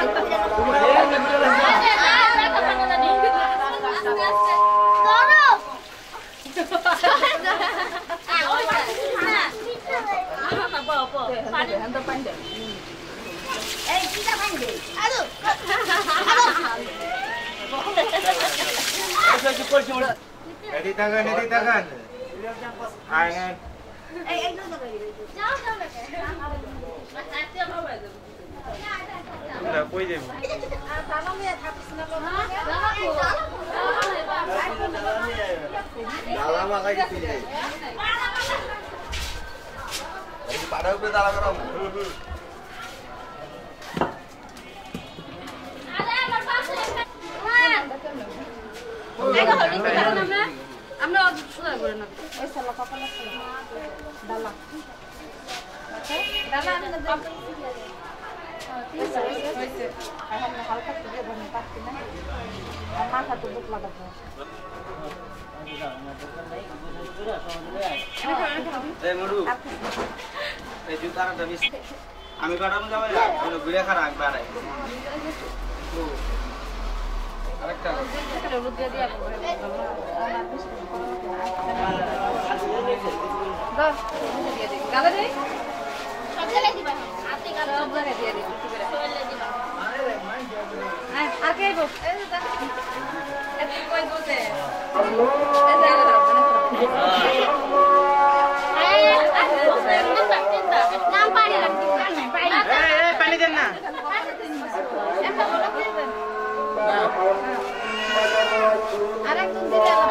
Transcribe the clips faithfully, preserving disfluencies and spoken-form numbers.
Edit tangan, edit tangan. Angan. Eh, eh, dulu lagi. Jauh, jauh lagi. Udah, kue je. Tanam ya, habis nak. Dah lama kayak gitu je. Lagi pada udah dalam rom. Eh, kau hari kita tanam na? Amno sudah boleh nak. Eh, salah apa nak salah? Dalam. Okay? Dalam ada dalam. Alhamdulillah halkat juga berempat kena. Amma satu buk lagi. Eh, mudu. Eh, juta orang dah mis. Ami kadang jauh ya. Kalau gue sekarang aku barai. Arekta. Kalau lu dia dia. Dah. Kalau ni? Sampai lagi bang. Ati kalau sampai lagi dia. Sampai lagi bang. Ah, आगे वो ऐसे था ऐसे कोई बोलते हैं ऐसे आगे तरफ बने तरफ नाम पानी लगती है नहीं पानी Eh, eh, panik kan? ऐसा बोलो कैसे अरे तुम भी ले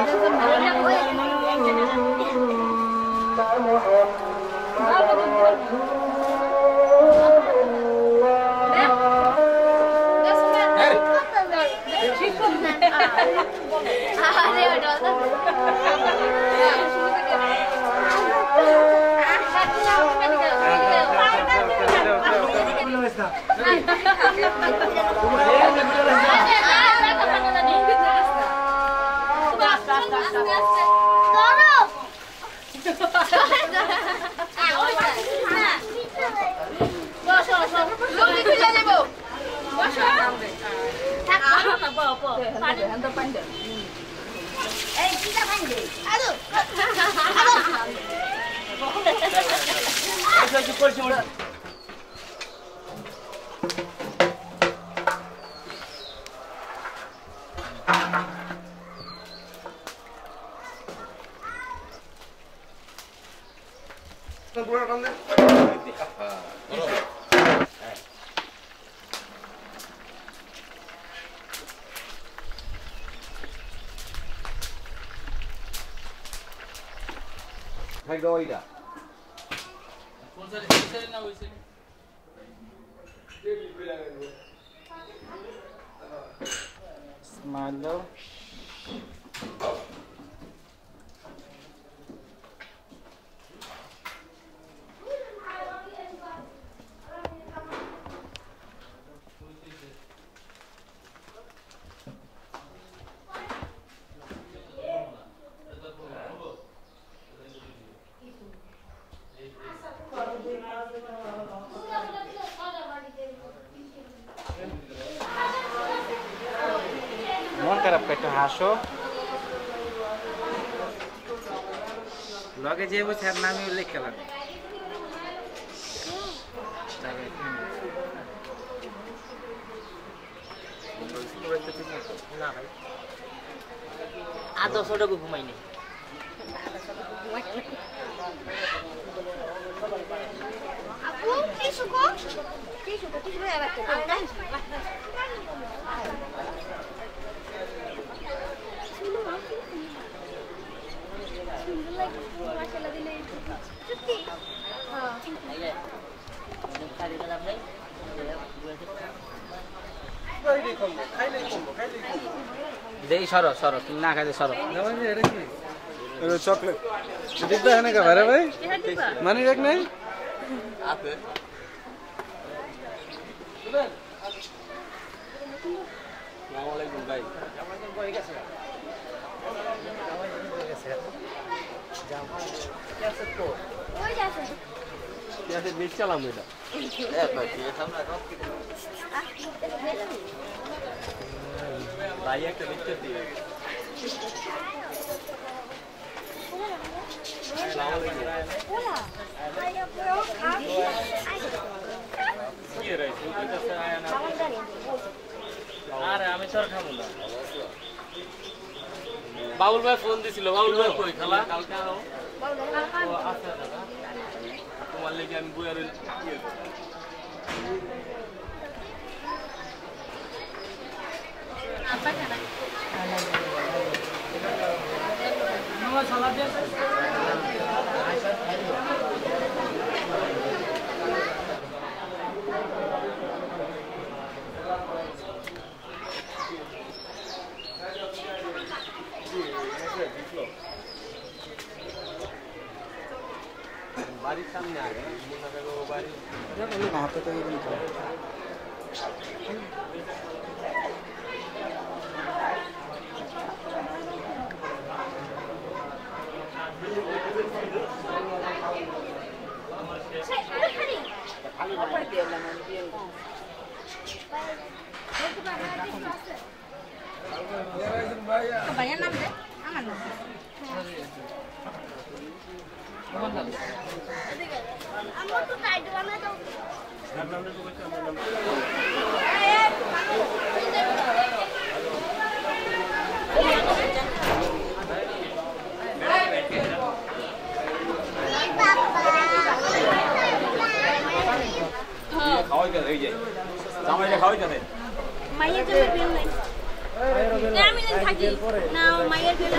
Eh, kita panggil. Aduh. Aduh. Saya cukup cuma. Tenggurak kamu. Hai doi dah. कौन सा वैसे ना वैसे Smile. মন খারাপ একটু হাসো লগে যে বসে আর নামই উল্লেখ করলাম না ভাই আদৌ ছোটকে ঘুমাইনি Aku tisu kok. Tisu kok tisu ya betul. Masalah dia cuti. Ha. खाली कलम नहीं देई सरो सरो तुम ना खाए सरो এটা চকলেট দিতে হয় না কা ভাই ভাই মানে এক নাই আছে আসসালামু আলাইকুম ভাই কেমন হয়ে গেছে হয়ে গেছে যাও কেসে তো ওই যাচ্ছে কেসে মিট চালাম এটা এ ভাই সামনে রক কি ভাই একটা দেখতে দিই Hola. Ay, yo puedo কি রে তুই তো আয় না আরে আমি তোর খাবো না বাউল ভাই ফোন দিছিল বাউল ভাই কই খালা কালকে আরো ও আচ্ছা দাদা তোমার লাগি আমি বইয়ার apa kana? Mama salad dia. বাড়ির সামনে আগে মোটা কাগো বাড়ি এটা বলি না হাতে তো এরকম তো Banyak nam deh, aman nam. Amor tuh kayak di mana tuh? খাওয়াই কে এই যে জামাইটা খাওয়াই কে মাইয়ের জন্য বিল নাই আমি দিন থাকি না মাইয়ের বিল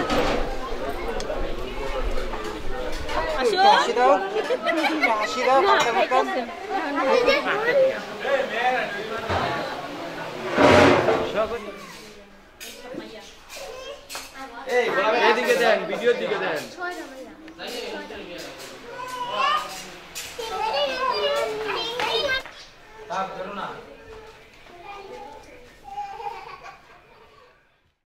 আসো হাসি দাও হাসি দাও কথা বলতাম এই গোলাপের এদিকে দেন ভিডিওর দিকে দেন Tak, karena